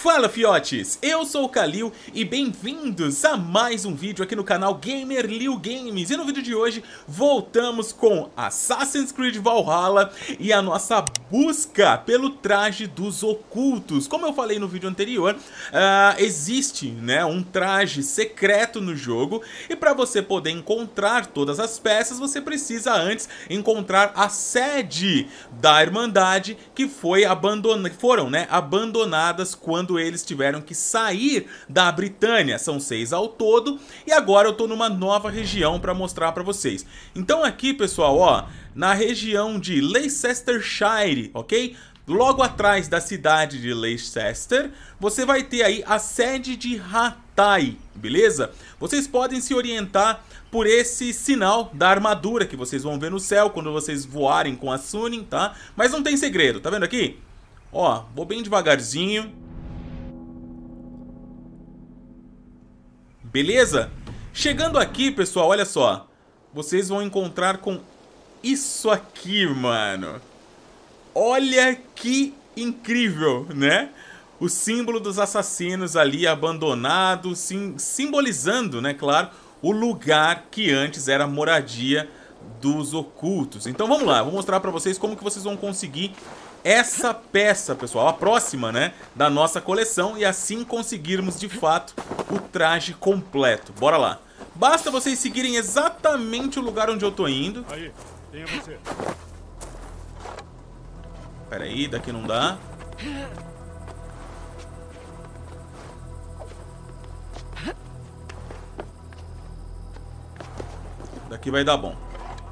Fala fiotes, eu sou o Kalil e bem-vindos a mais um vídeo aqui no canal GamerLil Games. E no vídeo de hoje voltamos com Assassin's Creed Valhalla e a nossa busca pelo traje dos ocultos. Como eu falei no vídeo anterior, existe, né, um traje secreto no jogo e para você poder encontrar todas as peças você precisa antes encontrar a sede da Irmandade que foram abandonadas quando eles tiveram que sair da Britânia. São 6 ao todo e agora eu tô numa nova região para mostrar para vocês. Então aqui, pessoal, ó, na região de Leicestershire, ok? Logo atrás da cidade de Leicester, você vai ter aí a sede de Rattay, beleza? Vocês podem se orientar por esse sinal da armadura que vocês vão ver no céu quando vocês voarem com a Sunin, tá? Mas não tem segredo, tá vendo aqui? Ó, vou bem devagarzinho. Beleza? Chegando aqui, pessoal, olha só. Vocês vão encontrar com isso aqui, mano. Olha que incrível, né? O símbolo dos assassinos ali abandonado, simbolizando, né, claro, o lugar que antes era a moradia dos ocultos. Então vamos lá, vou mostrar pra vocês como que vocês vão conseguir essa peça, pessoal, a próxima, né, da nossa coleção, e assim conseguirmos de fato o traje completo. Bora lá. Basta vocês seguirem exatamente o lugar onde eu tô indo. Aí, tenha você. Pera aí, daqui não dá. Daqui vai dar bom.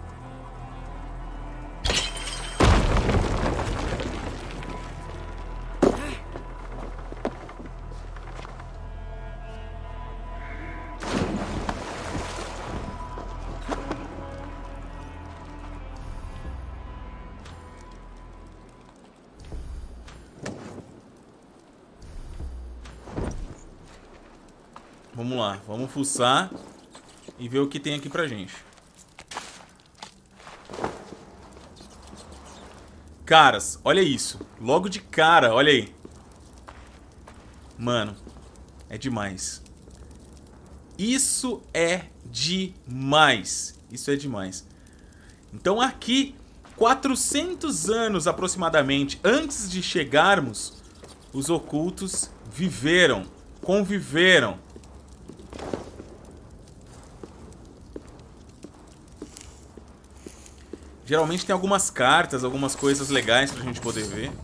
Vamos lá, vamos fuçar e ver o que tem aqui pra gente. Caras, olha isso. Logo de cara, olha aí. Mano, é demais. Isso é demais. Isso é demais. Então aqui, 400 anos aproximadamente antes de chegarmos, os ocultos viveram, conviveram. Geralmente tem algumas cartas, algumas coisas legais pra gente poder ver.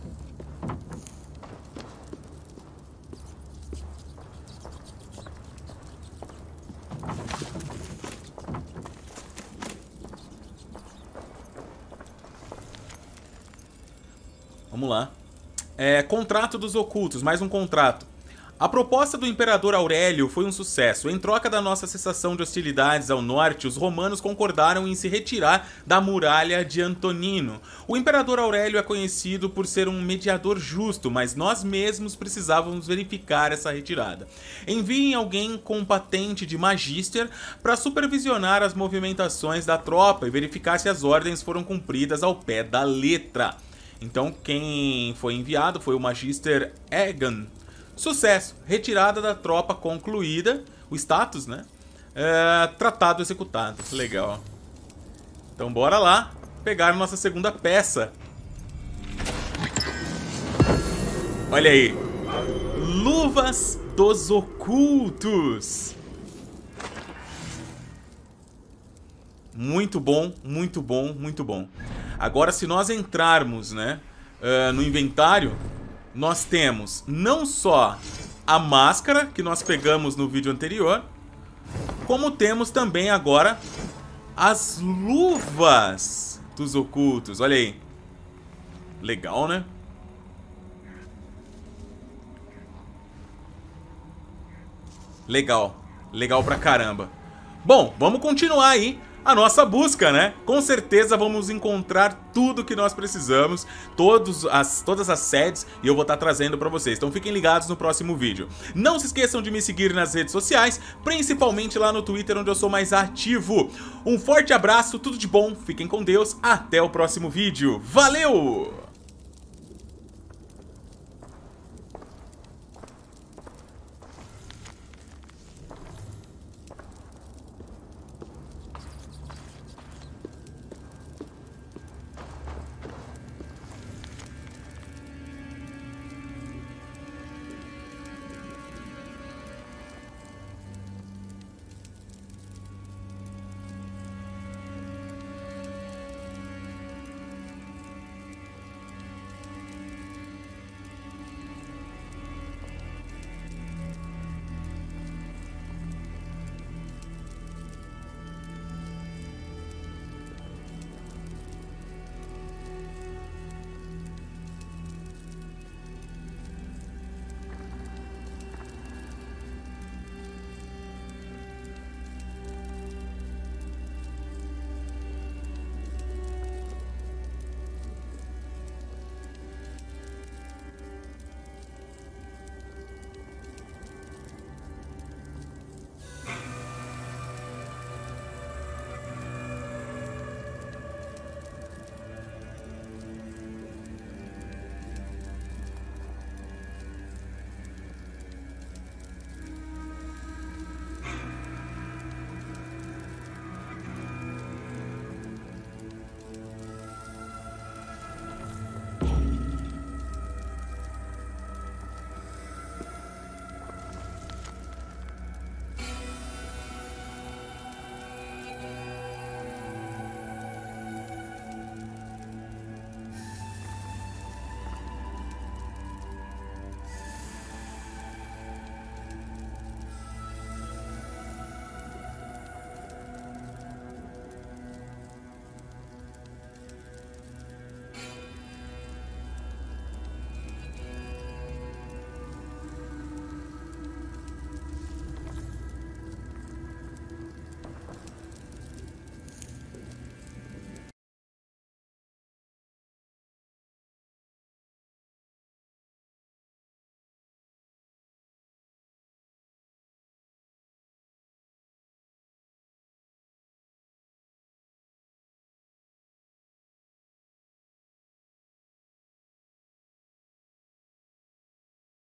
Vamos lá. Contrato dos ocultos, mais um contrato. A proposta do Imperador Aurélio foi um sucesso. Em troca da nossa cessação de hostilidades ao norte, os romanos concordaram em se retirar da muralha de Antonino. O Imperador Aurélio é conhecido por ser um mediador justo, mas nós mesmos precisávamos verificar essa retirada. Enviem alguém com patente de Magister para supervisionar as movimentações da tropa e verificar se as ordens foram cumpridas ao pé da letra. Então quem foi enviado foi o Magister Egan. Sucesso, retirada da tropa concluída, o status, né? Tratado executado, legal. Então bora lá pegar nossa segunda peça. Olha aí, luvas dos ocultos. Muito bom, muito bom, muito bom. Agora se nós entrarmos, né, no inventário, nós temos não só a máscara que nós pegamos no vídeo anterior, como temos também agora as luvas dos ocultos. Olha aí. Legal, né? Legal. Legal pra caramba. Bom, vamos continuar aí a nossa busca, né? Com certeza vamos encontrar tudo que nós precisamos, todas as sedes, e eu vou estar trazendo pra vocês. Então fiquem ligados no próximo vídeo. Não se esqueçam de me seguir nas redes sociais, principalmente lá no Twitter, onde eu sou mais ativo. Um forte abraço, tudo de bom, fiquem com Deus, até o próximo vídeo. Valeu!